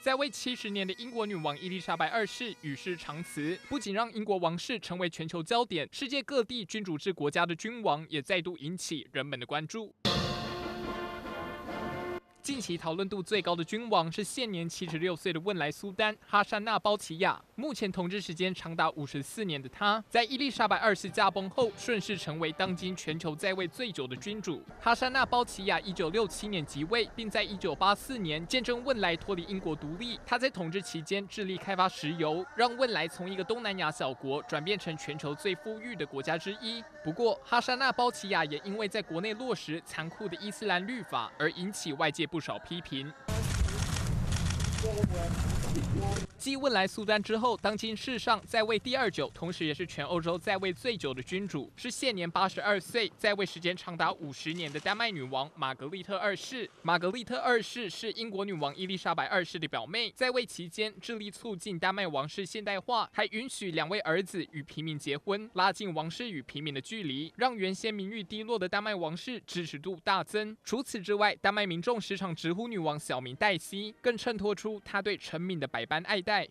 在位70年的英国女王伊丽莎白二世与世长辞，不仅让英国王室成为全球焦点，世界各地君主制国家的君王也再度引起人们的关注。近期讨论度最高的君王是现年76岁的汶莱苏丹哈珊娜·包齐亚。目前统治时间长达54年的他，在伊丽莎白二世驾崩后，顺势成为当今全球在位最久的君主。哈珊娜·包齐亚1967年即位，并在1984年见证汶莱脱离英国独立。他在统治期间致力开发石油，让汶莱从一个东南亚小国转变成全球最富裕的国家之一。不过，哈珊娜·包齐亚也因为在国内落实残酷的伊斯兰律法而引起外界不少批评。继汶莱苏丹之后，当今世上在位第2久，同时也是全欧洲在位最久的君主，是现年82岁，在位时间长达50年的丹麦女王玛格丽特二世。玛格丽特二世是英国女王伊丽莎白二世的表妹，在位期间致力促进丹麦王室现代化，还允许2位儿子与平民结婚，拉近王室与平民的距离，让原先名誉低落的丹麦王室支持度大增。除此之外，丹麦民众时常直呼女王小名黛西，更衬托出她对臣民的百般爱戴。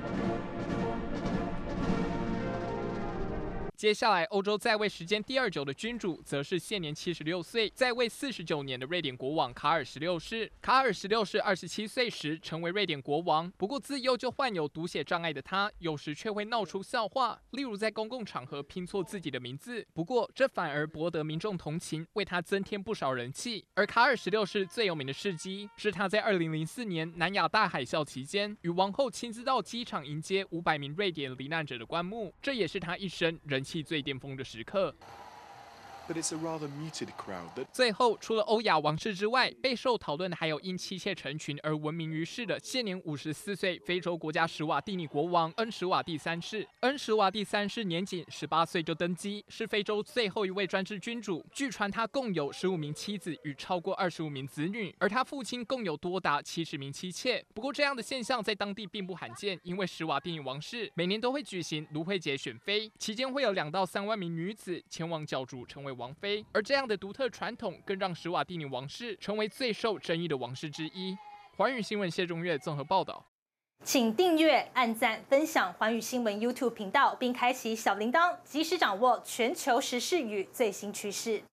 接下来，欧洲在位时间第2久的君主，则是现年76岁，在位49年的瑞典国王卡尔16世。卡尔16世27岁时成为瑞典国王，不过自幼就患有读写障碍的他，有时却会闹出笑话，例如在公共场合拼错自己的名字。不过，这反而博得民众同情，为他增添不少人气。而卡尔16世最有名的事迹，是他在2004年南亚大海啸期间，与王后亲自到机场迎接500名瑞典罹难者的棺木，这也是他一生人气最巅峰的时刻。最后，除了欧亚王室之外，备受讨论的还有因妻妾成群而闻名于世的现年54岁非洲国家史瓦蒂尼国王恩史瓦蒂3世。恩史瓦蒂3世年仅18岁就登基，是非洲最后一位专制君主。据传他共有15名妻子与超过25名子女，而他父亲共有多达70名妻妾。不过，这样的现象在当地并不罕见，因为史瓦蒂尼王室每年都会举行芦荟节选妃，期间会有2到3万名女子前往角逐成为王妃，而这样的独特传统更让史瓦蒂尼王室成为最受争议的王室之一。寰宇新闻谢中岳综合报道。 请订阅、按赞、分享寰宇新闻 YouTube 频道，并开启小铃铛，及时掌握全球时事与最新趋势。